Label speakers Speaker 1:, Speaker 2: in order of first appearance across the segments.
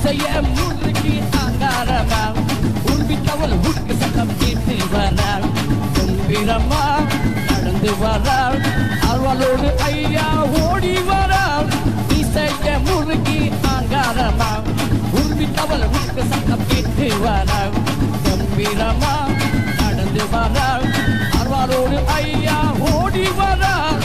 Speaker 1: இசைய முறுக்கி அங்காரமா உருவித்தவள் உட்கு சத்தம் கேட்டு வராள் கம்பீரமா நடந்து வராள் அவளோடு ஐயா ஓடி வராள் இசைய முறுக்கி அங்காரமா உருவித்தவள் உட்கு சத்தம் கேட்டு வராள் கம்பீரமா நடந்து வராள் அவளோடு ஐயா ஓடி வராள்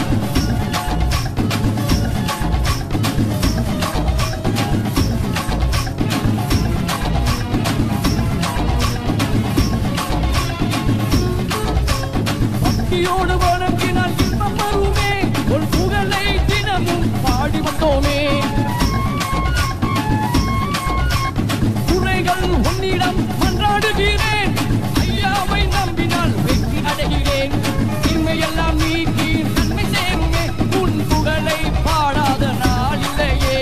Speaker 1: பக்தியோடு வணங்கினால் இன்பம் வருமே உன் புகழை தினமும் பாடி வந்தோமே குறைகள் உன்னிடம் மன்றாடுகிறேன் ஐயாவை நம்பினால் வெற்றி அடைகிறேன் இன்மையெல்லாம் நீக்கி நன்மை சேருமே உன் புகழை பாடாத நாள் இல்லையே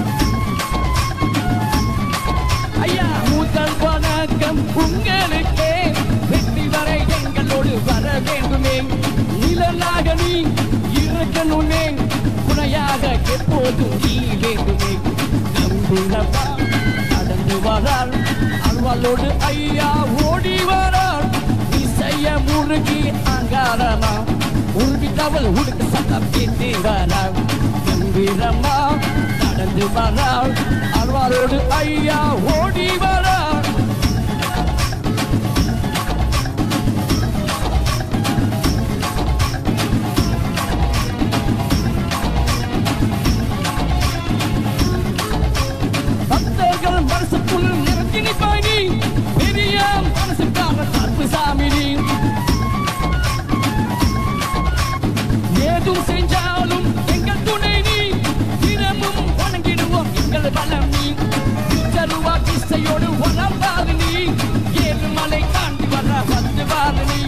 Speaker 1: ஐயா முதல் வணக்கம் உங்களுக்கே வெற்றி வரை எங்களோடு வர வேண்டுமே நிழலாக நீ இருக்கணுமே துணையாக எப்போதும் நீ வேண்டுமே நம்பினப்பா நடந்து வராள் அவளோடு ஐயா ஓடி வராள் இசைய முறுகி அங்காரமா உருவித்தவள் உடுக்கு சத்தம் கேட்டு வராள் கம்பீரமா நடந்து வராள் அவளோடு ஐயா ஓடி வராள் மனசுக்குள் நிறத்தி நிற்பாய் நீ பெரிய மனசுக்காக தற்பு சாமி நீ ஏதும் செஞ்சாலும் எங்கள் துணை நீ தினமும் வணங்கிடுவோம் எங்கள் பலம் நீ தருவா திசையோடு வளர்வாரு நீ ஏழு மலை தாண்டி வர வந்து வாரு நீ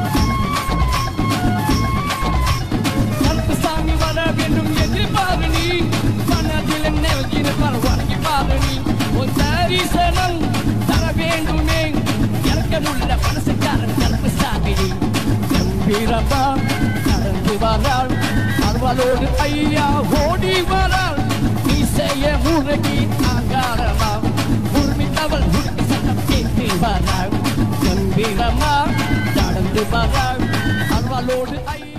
Speaker 1: தற்பு சாமி வர வேண்டும் எதிர்பாரு நீ மனதில் நெருங்கின வணங்கி பாரு நீ தரிசனம் தர வேண்டுமே இறக்கமுள்ள மனசுக்காரன் கருப்பு சாமினி கம்பீரமா நடந்து வராள் அவளோடு ஐயா ஓடி வராள் இசைய முறுகி ஆங்காரமா உருமித்தவள் உடுக்கு சட்டம் கேட்டு வராள் கம்பீரமா நடந்து வராள் அவளோடு ஐயா